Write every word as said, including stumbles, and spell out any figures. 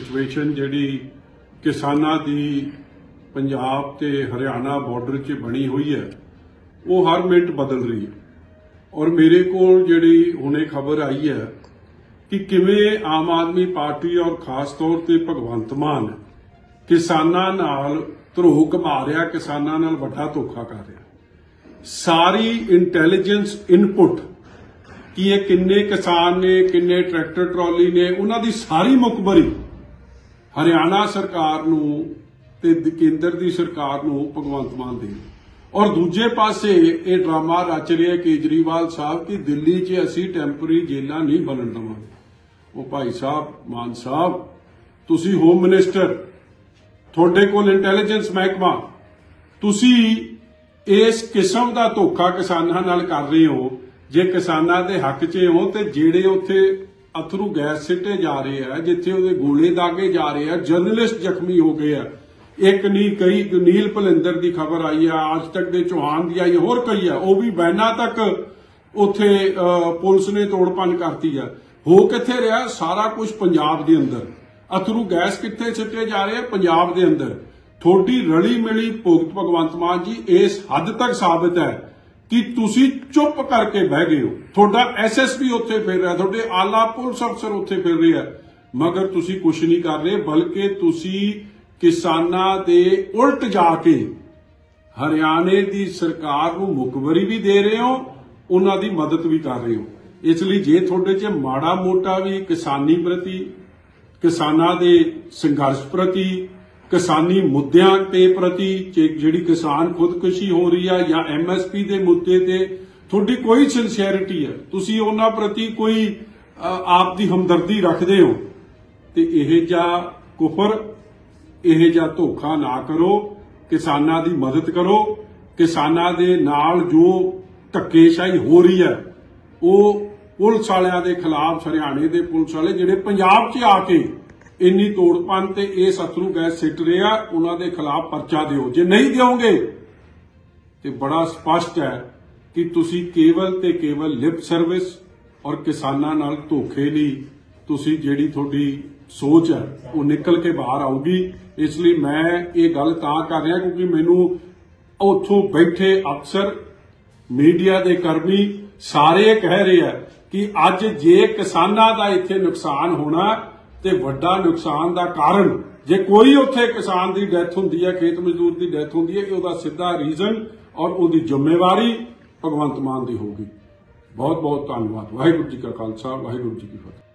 Situation जिहड़ी किसानां दी पंजाब ते हरियाणा बॉर्डर च बनी हुई है वो हर मिनट बदल रही है। और मेरे कोल जिहड़ी हुणे खबर आई है कि किवें आम आदमी पार्टी और खास तौर ते भगवंत मान किसानां नाल धरोह घमा रहा, किसानां नाल वड्डा धोखा कर रहा। सारी इंटैलीजेंस इनपुट कि ये किन्ने किसान ने, किन्ने ट्रैक्टर ट्रॉली ने, उन्हां दी सारी मुखबरी हरियाणा सरकार नूं ते केंद्र दी सरकार नूं भगवंत मान दे। और दूजे पासे ये ड्रामा रच रहे केजरीवाल साहब कि दिल्ली च असीं टैंपररी जेलां नहीं बनन देवांगे। वो भाई साहब, मान साहब, तुसीं होम मिनिस्टर, तुहाडे कोल इंटैलीजेंस महकमा, तुसीं इस किस्म दा धोखा किसानां नाल कर रहे हो। जे किसानां दे हक च हो तो जेड़े उत्थे अथरू गैस सिੱਟੇ जा रहे हैं, जिथे उहदे गोले दागे जा रहे हैं, जर्नलिस्ट जख्मी हो गए हैं। एक नहीं कई नील भलिंदर की खबर आई है, आज तक दे चौहान की आई है, होर कई है, वह भी बैना तक उत्थे पुलिस ने तोड़ भन्न करती है। हो किथे रहा सारा कुछ पंजाब के अंदर, अथरू गैस किथे सिੱਟੇ जा रहे हैं पंजाब के अंदर। थोड़ी रली मिली भुगत भगवंत मान जी इस हद तक साबित है कि तुसी चुप करके बह गए हो। थोड़ा एस एस पी उत्थे फिर रहा, थोड़े आला पुलिस अफसर उत्थे फिर रहे हैं, मगर तुसी कुछ नहीं कर रहे, बल्कि तुसी किसानां दे उल्ट जाके हरियाणे दी सरकार नूं मुखबरी भी दे रहे हो, उन्हां दी मदद भी कर रहे हो। इसलिए जे थोड़े च माड़ा मोटा भी किसानी प्रति, किसानां दे संघर्ष प्रति, किसानी मुद्दों के प्रति, जिहड़ी किसान खुदकुशी हो रही है या एम एस पी के मुद्दे ते थोड़ी कोई सिंसियरिटी है, तुसी उन्हां प्रति कोई आप दी हमदर्दी रखते हो, तो यह जा कुफर, यह जा धोखा ना करो। किसानां दी मदद करो। किसानां दे नाल जो धक्केशाही हो रही है वो पुलिस वालियां दे खिलाफ, हरियाणे दे पुलिस वाले जिहड़े पंजाब च आके इन्नी तोड़पन ते इस अथरू गैस सिੱਟ रहे हैं, उन्हां दे खिलाफ परचा दिओ। जे नहीं दिओगे तो बड़ा स्पष्ट है कि तुसी केवल ते केवल लिप सर्विस और किसानां नाल धोखे लई तुसी जिहड़ी तुहाडी सोच है वो निकल के बाहर आऊगी। इसलिए मैं ये गल तां कर रहा क्योंकि मैनू उत्थों बैठे अफसर, मीडिया के कर्मी सारे कह रहे हैं कि अज जे किसानां दा इत्थे नुकसान होना ते वड्डा नुकसान दा कारण जे कोई उत्थे किसान दी डेथ हुंदी है, खेत मजदूर दी डेथ हुंदी है, उहदा सीधा रीजन और उहदी जिम्मेवारी भगवंत मान दी होगी। बहुत बहुत धन्यवाद। वाहिगुरू जी का खालसा, वाहिगुरू जी की फतेह।